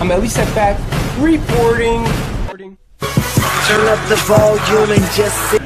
I'm at least at back reporting. Turn up the volume and just sit.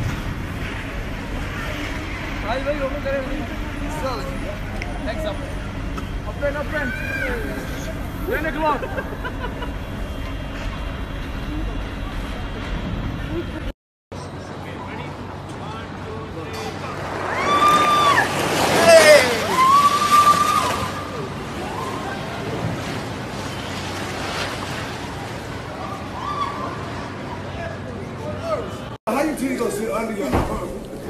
How you two gonna sit under your arm?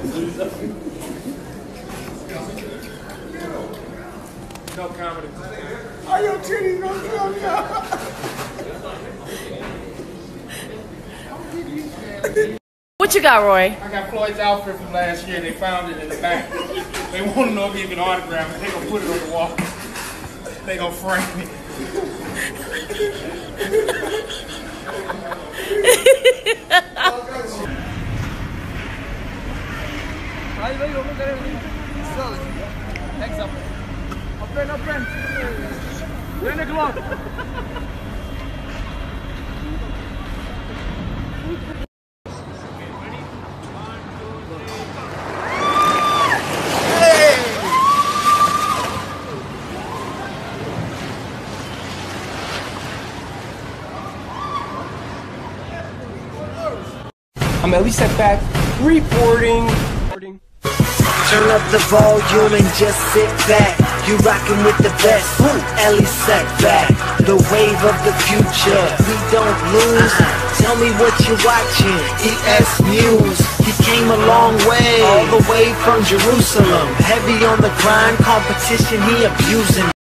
No comedy. How your titties gonna sit under your arm? What you got, Roy? I got Floyd's outfit from last year. They found it in the back. They want to know if he can autograph it. They gonna put it on the wall. They gonna frame it. I'm at least at back reporting. Turn up the volume and just sit back. You rockin' with the best. Ellie set back. The wave of the future. We don't lose. Tell me what you're watching. ESNEWS. He came a long way. All the way from Jerusalem. Heavy on the grind. Competition he abusing.